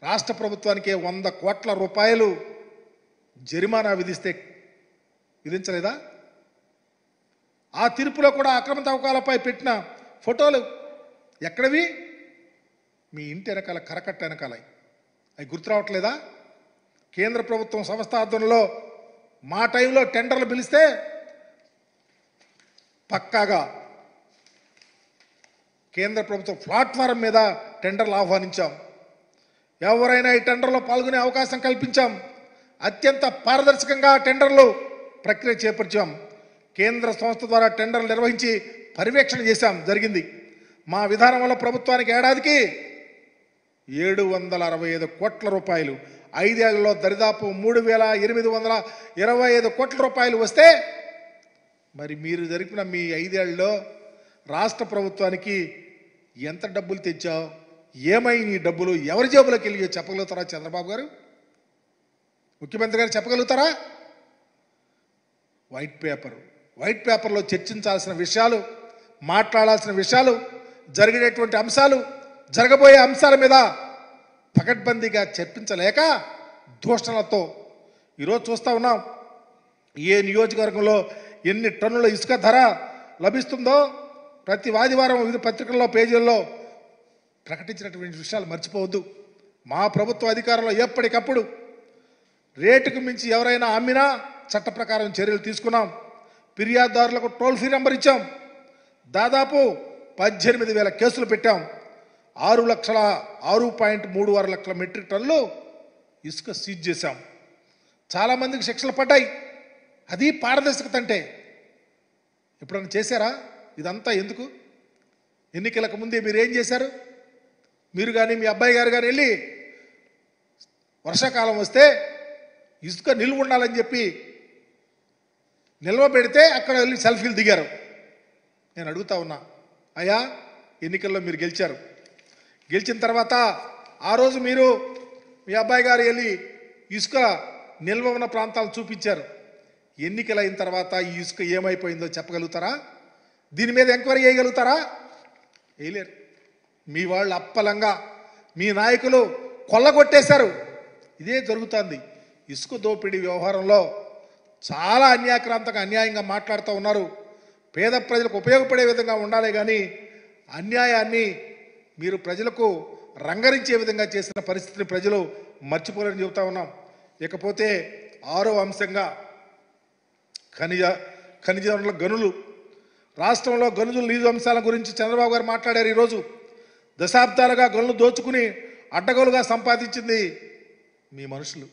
రాష్ట్ర ప్రభుత్వానికి 100 కోట్ల రూపాయలు జరిమానా విధించలేదా? ఆ తీర్పులో కూడా అక్రమ తవ్వకాలపై పెట్టిన ఫోటోలు ఎక్కడవి? మీ ఇంటి వెనకాల కరకట్ట వెనకాల. అవి గుర్తు రావట్లేదా? కేంద్ర ప్రభుత్వం సంస్థ ఆధ్వర్యంలో మా టైంలో టెండర్లు పిలిస్తే పక్కాగా కేంద్ర ప్రభుత్వం ప్లాట్ఫారం మీద టెండర్లు ఆహ్వానించాం. ఎవరైనా ఈ టెండర్లో పాల్గొనే అవకాశం కల్పించాం. అత్యంత పారదర్శకంగా టెండర్లు ప్రక్రియ చేపట్టాం. కేంద్ర సంస్థ ద్వారా టెండర్లు నిర్వహించి పర్యవేక్షణ చేశాం. జరిగింది. మా విధానం వల్ల ప్రభుత్వానికి ఏడాదికి 765 కోట్ల రూపాయలు, 5 ఏళ్లలో దరిదాపు 3825 కోట్ల రూపాయలు వస్తే, మరి మీరు జరిపిన మీ 5 ఏళ్లలో రాష్ట్ర ప్రభుత్వానికి ఎంత డబ్బులు తెచ్చావు? ఏమై నీ డబ్బులు ఎవరి జేబులోకి వెళ్ళి చెప్పగలుగుతారా చంద్రబాబు గారు? ముఖ్యమంత్రి గారు చెప్పగలుగుతారా? వైట్ పేపర్లో చర్చించాల్సిన విషయాలు, మాట్లాడాల్సిన విషయాలు, జరిగేటువంటి అంశాలు, జరగబోయే అంశాల మీద పకడ్బందీగా చర్చించలేక దూషణలతో ఈరోజు చూస్తూ ఉన్నాం. ఏ నియోజకవర్గంలో ఎన్ని టన్నుల ఇసుక ధర లభిస్తుందో ప్రతి ఆదివారం వివిధ పత్రికల్లో పేజీల్లో ప్రకటించినటువంటి విషయాలు మర్చిపోవద్దు. మా ప్రభుత్వ అధికారంలో ఎప్పటికప్పుడు రేటుకు మించి ఎవరైనా అమ్మినా చట్ట ప్రకారం చర్యలు తీసుకున్నాం. ఫిర్యాదుదారులకు టోల్ ఫ్రీ నెంబర్ ఇచ్చాం. దాదాపు 18,000 కేసులు పెట్టాం. 6.36 లక్షల మెట్రిక్ టన్నులు ఇసుక సీజ్ చేశాం. చాలామందికి శిక్షలు పడ్డాయి. అది పారదర్శకత అంటే. ఎప్పుడన్నా చేశారా? ఇదంతా ఎందుకు? ఎన్నికలకు ముందే మీరు ఏం చేశారు? మీరు కానీ మీ అబ్బాయి గారు కానీ వెళ్ళి వర్షాకాలం వస్తే ఇసుక నిల్వ ఉండాలని చెప్పి నిల్వ పెడితే అక్కడ వెళ్ళి సెల్ఫీలు దిగారు. నేను అడుగుతా ఉన్నా, అయ్యా ఎన్నికల్లో మీరు గెలిచారు. గెలిచిన తర్వాత ఆ రోజు మీరు మీ అబ్బాయి గారు వెళ్ళి ఇసుక నిల్వ ఉన్న ప్రాంతాలను చూపించారు. ఎన్నికలైన తర్వాత ఈ ఇసుక ఏమైపోయిందో చెప్పగలుగుతారా? దీని మీద ఎంక్వైరీ చేయగలుగుతారా? వేయలేరు. మీ వాళ్ళు అప్పలంగా మీ నాయకులు కొల్లగొట్టేశారు. ఇదే జరుగుతుంది. ఇసుక దోపిడీ వ్యవహారంలో చాలా అన్యాక్రాంతంగా అన్యాయంగా మాట్లాడుతూ ఉన్నారు. పేద ప్రజలకు ఉపయోగపడే విధంగా ఉండాలి కానీ అన్యాయాన్ని మీరు ప్రజలకు రంగరించే విధంగా చేసిన పరిస్థితిని ప్రజలు మర్చిపోలేని చెబుతా ఉన్నాం. ఇకపోతే 6వ అంశంగా ఖనిజ వనరుల గనులు. రాష్ట్రంలో గనులు లీజు అంశాల గురించి చంద్రబాబు గారు మాట్లాడారు. ఈరోజు దశాబ్దాలుగా గనులు దోచుకుని అడ్డగోలుగా సంపాదించింది మీ మనుషులు.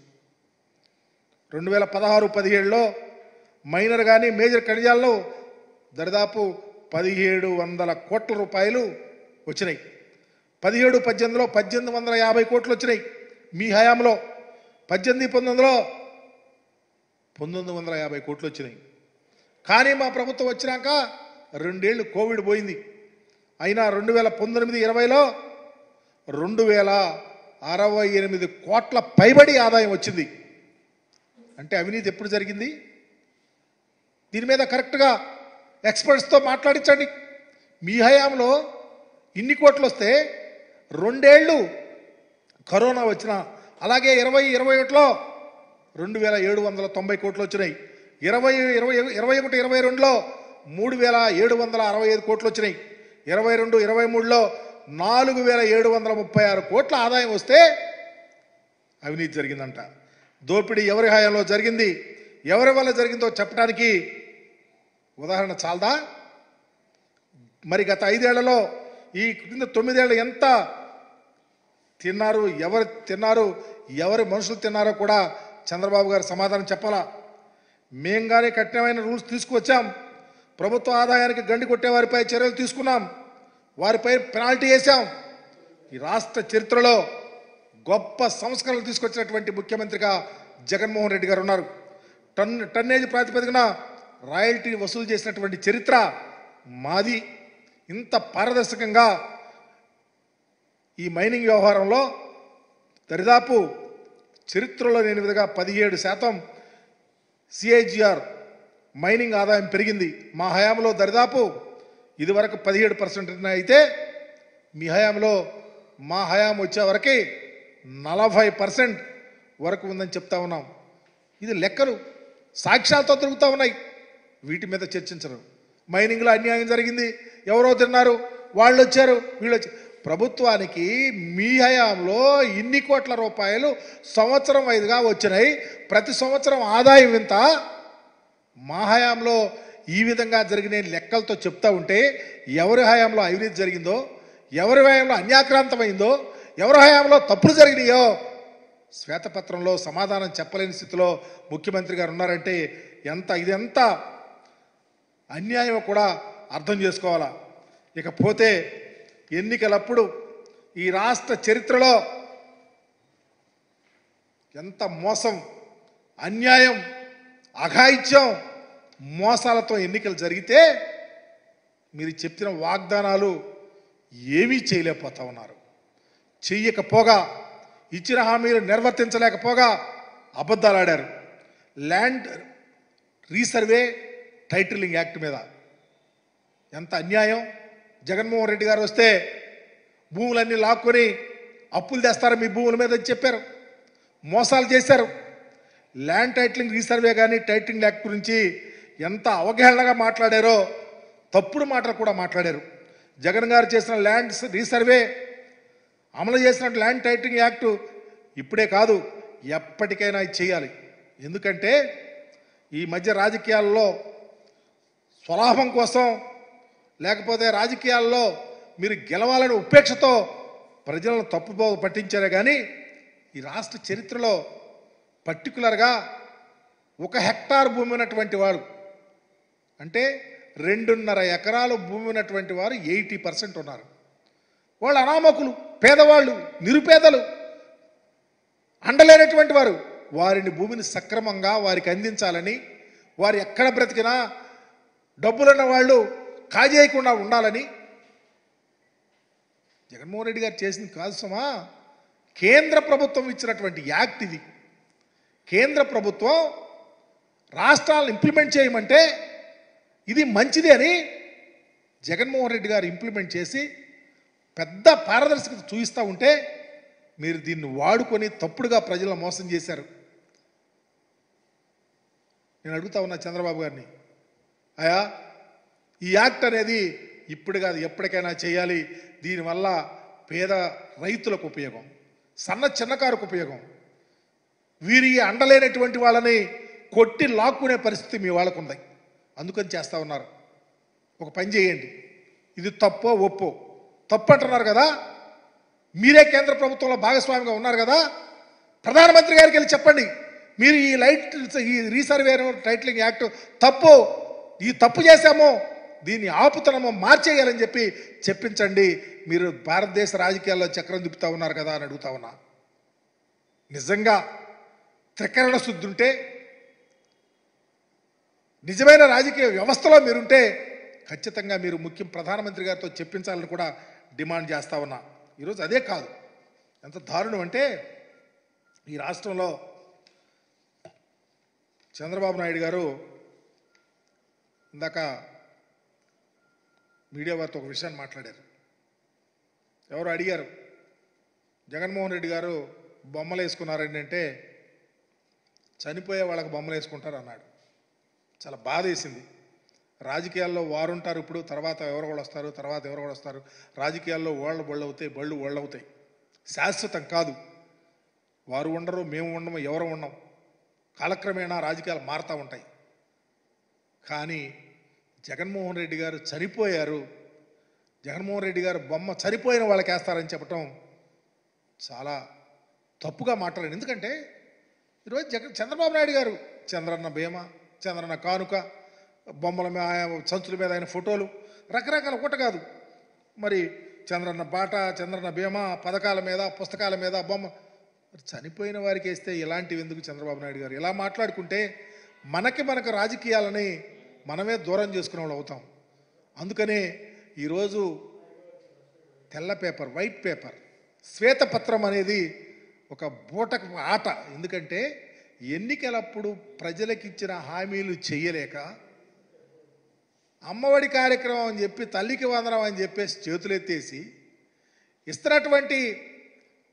2016-17లో మైనర్ కానీ మేజర్ ఖనిజాల్లో దరిదాపు 1700 కోట్ల రూపాయలు వచ్చినాయి. 17-18లో 1850 కోట్లు వచ్చినాయి. మీ హయాంలో 18-19లో 1950 కోట్లు వచ్చినాయి. కానీ మా ప్రభుత్వం వచ్చినాక 2 ఏళ్ళు కోవిడ్ పోయింది. అయినా 2019-20లో 2068 కోట్ల పైబడి ఆదాయం వచ్చింది. అంటే అవినీతి ఎప్పుడు జరిగింది? దీని మీద కరెక్ట్గా ఎక్స్పర్ట్స్తో మాట్లాడించండి. మీ హయాంలో ఇన్ని కోట్లు వస్తే 2 ఏళ్ళు కరోనా వచ్చిన, అలాగే 2021లో 2790 కోట్లు వచ్చినాయి. 2021-22లో 3765 కోట్లు వచ్చినాయి. 22-23లో 4736 కోట్ల ఆదాయం వస్తే అవినీతి జరిగిందంట. దోపిడీ ఎవరి హయాంలో జరిగింది, ఎవరి వల్ల జరిగిందో చెప్పడానికి ఉదాహరణ చాలదా? మరి గత 5 ఏళ్లలో ఈ కింద 9 ఏళ్ళు ఎంత తిన్నారు, ఎవరు తిన్నారు, ఎవరి మనుషులు తిన్నారో కూడా చంద్రబాబు గారు సమాధానం చెప్పాలా. మేం కానీ కఠినమైన రూల్స్ తీసుకువచ్చాం. ప్రభుత్వ ఆదాయానికి గండి కొట్టే వారిపై చర్యలు తీసుకున్నాం. వారిపై పెనాల్టీ వేసాం. ఈ రాష్ట్ర చరిత్రలో గొప్ప సంస్కరణలు తీసుకొచ్చినటువంటి ముఖ్యమంత్రిగా జగన్మోహన్ రెడ్డి గారు ఉన్నారు. టన్నేజ్ ప్రాతిపదికన రాయల్టీ వసూలు చేసినటువంటి చరిత్ర మాది. ఇంత పారదర్శకంగా ఈ మైనింగ్ వ్యవహారంలో దరిదాపు చరిత్రలో లేని విధంగా 17% సిఐజిఆర్ మైనింగ్ ఆదాయం పెరిగింది. మా హయాంలో దరిదాపు ఇదివరకు 17% అయితే మీ హయాంలో, మా హయాం వచ్చే వరకు 40% వరకు ఉందని చెప్తా ఉన్నాం. ఇది లెక్కలు సాక్ష్యాలతో తిరుగుతూ ఉన్నాయి. వీటి మీద చర్చించరు. మైనింగ్లో అన్యాయం జరిగింది, ఎవరో తిన్నారు, వాళ్ళు వచ్చారు, వీళ్ళు వచ్చారు. ప్రభుత్వానికి మీ హయాంలో ఇన్ని కోట్ల రూపాయలు సంవత్సరం వైదుగా వచ్చినాయి. ప్రతి సంవత్సరం ఆదాయం ఇంత. మా హయాంలో ఈ విధంగా జరిగిన లెక్కలతో చెప్తా ఉంటే ఎవరి హయాంలో అవినీతి జరిగిందో, ఎవరి హయాంలో అన్యాక్రాంతమైందో, ఎవరి హయాంలో తప్పులు జరిగినాయో శ్వేతపత్రంలో సమాధానం చెప్పలేని స్థితిలో ముఖ్యమంత్రి గారు ఉన్నారంటే ఇదెంత అన్యాయమో కూడా అర్థం చేసుకోవాలా. ఇకపోతే ఎన్నికలప్పుడు ఈ రాష్ట్ర చరిత్రలో ఎంత మోసం, అన్యాయం, అఘాయిత్యం, మోసాలతో ఎన్నికలు జరిగితే మీరు చెప్పిన వాగ్దానాలు ఏమీ చేయలేకపోతా ఉన్నారు. చెయ్యకపోగా, ఇచ్చిన హామీలు నిర్వర్తించలేకపోగా అబద్ధాలు ఆడారు. ల్యాండ్ రీసర్వే టైటిలింగ్ యాక్ట్ మీద ఎంత అన్యాయం. జగన్మోహన్ రెడ్డి గారు వస్తే భూములన్నీ లాక్కొని అప్పులు తెస్తారు మీ భూముల మీద అని చెప్పారు, మోసాలు చేశారు. ల్యాండ్ టైటిలింగ్ రీసర్వే కానీ టైటిలింగ్ యాక్ట్ గురించి ఎంత అవగాహనగా మాట్లాడారో, తప్పుడు మాటలు కూడా మాట్లాడారు. జగన్ గారు చేసిన ల్యాండ్ రీసర్వే, అమలు చేసిన ల్యాండ్ టైటిలింగ్ యాక్ట్ ఇప్పుడే కాదు ఎప్పటికైనా చేయాలి. ఎందుకంటే ఈ మధ్య రాజకీయాల్లో స్వలాభం కోసం, లేకపోతే రాజకీయాల్లో మీరు గెలవాలని ఉపేక్షతో ప్రజలను తప్పుదో పట్టించారే కానీ ఈ రాష్ట్ర చరిత్రలో పర్టికులర్గా 1 హెక్టార్ భూమి ఉన్నటువంటి వారు, అంటే 2.5 ఎకరాల భూమి ఉన్నటువంటి వారు 80% ఉన్నారు. వాళ్ళు అనామకులు, పేదవాళ్ళు, నిరుపేదలు, అండలేనటువంటి వారు. వారిని భూమిని సక్రమంగా వారికి అందించాలని, వారు ఎక్కడ బ్రతికినా డబ్బులున్న వాళ్ళు కాజేయకుండా ఉండాలని జగన్మోహన్ రెడ్డి గారు చేసింది కాదు సుమా. కేంద్ర ప్రభుత్వం ఇచ్చినటువంటి యాక్ట్ ఇది. కేంద్ర ప్రభుత్వం రాష్ట్రాలను ఇంప్లిమెంట్ చేయమంటే ఇది మంచిది అని జగన్మోహన్ రెడ్డి గారు ఇంప్లిమెంట్ చేసి పెద్ద పారదర్శకత చూపిస్తూ ఉంటే మీరు దీన్ని వాడుకొని తప్పుడుగా ప్రజలను మోసం చేశారు. నేను అడుగుతా ఉన్నా చంద్రబాబు గారిని, అయ్యా ఈ యాక్ట్ అనేది ఇప్పుడు కాదు ఎప్పటికైనా చేయాలి. దీనివల్ల పేద రైతులకు ఉపయోగం, చిన్నకారుకు ఉపయోగం. వీరి అండలేనటువంటి వాళ్ళని కొట్టి లాక్కునే పరిస్థితి మీ వాళ్ళకు ఉంది. అందుకని చేస్తూ ఉన్నారు. ఒక పని చేయండి, ఇది తప్పో ఒప్పో. తప్పు అంటున్నారు కదా, మీరే కేంద్ర ప్రభుత్వంలో భాగస్వామిగా ఉన్నారు కదా, ప్రధానమంత్రి గారికి వెళ్ళి చెప్పండి, మీరు ఈ రీసర్వే టైటిలింగ్ యాక్ట్ తప్పు, ఈ తప్పు చేశామో దీన్ని ఆపుతనమో మార్చేయాలని చెప్పి చెప్పించండి. మీరు భారతదేశ రాజకీయాల్లో చక్రం తిప్పుతా ఉన్నారు కదా అని అడుగుతా ఉన్నా. నిజంగా త్రికరణ శుద్ధి ఉంటే, నిజమైన రాజకీయ వ్యవస్థలో మీరుంటే ఖచ్చితంగా మీరు ప్రధానమంత్రి గారితో చెప్పించాలని కూడా డిమాండ్ చేస్తా ఉన్నా. ఈరోజు అదే కాదు, ఎంత దారుణం అంటే ఈ రాష్ట్రంలో చంద్రబాబు నాయుడు గారు ఇందాక మీడియా వారితో ఒక విషయాన్ని మాట్లాడారు. ఎవరు అడిగారు, జగన్మోహన్ రెడ్డి గారు బొమ్మలు వేసుకున్నారండి అంటే చనిపోయే వాళ్ళకి బొమ్మలు వేసుకుంటారు అన్నాడు. చాలా బాధ వేసింది. రాజకీయాల్లో వారు ఉంటారు, ఇప్పుడు తర్వాత ఎవరు కూడా వస్తారు, తర్వాత ఎవరు కూడా వస్తారు. రాజకీయాల్లో బళ్ళు అవుతాయి, బళ్ళు అవుతాయి, శాశ్వతం కాదు. వారు ఉండరు, మేము ఉండము, ఎవరు ఉండం. కాలక్రమేణా రాజకీయాలు మారుతూ ఉంటాయి. కానీ జగన్మోహన్ రెడ్డి గారు చనిపోయారు, జగన్మోహన్ రెడ్డి గారు బొమ్మ చనిపోయిన వాళ్ళకి వేస్తారని చెప్పటం చాలా తప్పుగా మాట్లాడారు. ఎందుకంటే ఈరోజు చంద్రబాబు నాయుడు గారు చంద్రన్న బీమా, చంద్రన్న కానుక, బొమ్మల మీద, సంచుల మీద ఆయన ఫోటోలు, రకరకాల ఒకటి కాదు. మరి చంద్రన్న బాట, చంద్రన్న బీమా, పథకాల మీద, పుస్తకాల మీద బొమ్మ. మరి చనిపోయిన వారికి వేస్తే ఇలాంటివి ఎందుకు చంద్రబాబు నాయుడు గారు? ఇలా మాట్లాడుకుంటే మనకు రాజకీయాలని మనమే దూరం చేసుకునే వాళ్ళు అవుతాం. అందుకనే ఈరోజు తెల్ల పేపర్, వైట్ పేపర్, శ్వేతపత్రం అనేది ఒక బూటకు ఆట. ఎందుకంటే ఎన్నికలప్పుడు ప్రజలకు ఇచ్చిన హామీలు చెయ్యలేక, అమ్మఒడి కార్యక్రమం అని చెప్పి, తల్లికి వందనం అని చెప్పేసి చేతులెత్తేసి, ఇస్తున్నటువంటి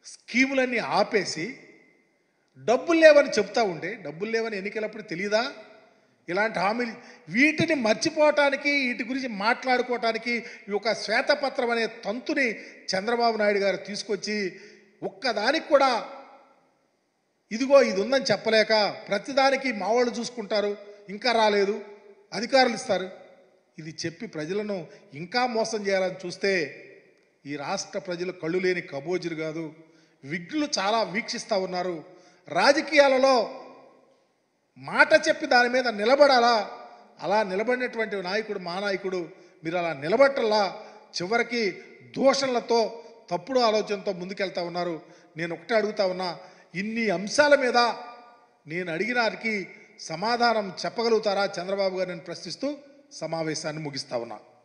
స్కీములన్నీ ఆపేసి డబ్బులు లేవని చెప్తా ఉంటే, డబ్బులు లేవని ఎన్నికలప్పుడు తెలియదా? ఇలాంటి హామీలు వీటిని మర్చిపోవటానికి, వీటి గురించి మాట్లాడుకోవటానికి ఒక శ్వేతపత్రం అనే తంతుని చంద్రబాబు నాయుడు గారు తీసుకొచ్చి ఒక్కదానికి కూడా ఇదిగో ఇది ఉందని చెప్పలేక ప్రతిదానికి మా వాళ్ళు చూసుకుంటారు, ఇంకా రాలేదు, అధికారులు ఇస్తారు, ఇది చెప్పి ప్రజలను ఇంకా మోసం చేయాలని చూస్తే ఈ రాష్ట్ర ప్రజలు కళ్ళు లేని కబోజులు కాదు, విఘ్నులు చాలా వీక్షిస్తూ ఉన్నారు. రాజకీయాలలో మాట చెప్పి దాని మీద నిలబడాలా, అలా నిలబడినటువంటి నాయకుడు మా నాయకుడు. మీరు అలా నిలబట్టల్లా చివరికి దూషణలతో తప్పుడు ఆలోచనతో ముందుకెళ్తా ఉన్నారు. నేను ఒకటే అడుగుతా ఉన్నా, ఇన్ని అంశాల మీద నేను అడిగిన వారికి సమాధానం చెప్పగలుగుతారా చంద్రబాబు గారు? నేను ప్రశ్నిస్తూ సమావేశాన్ని ముగిస్తా ఉన్నా.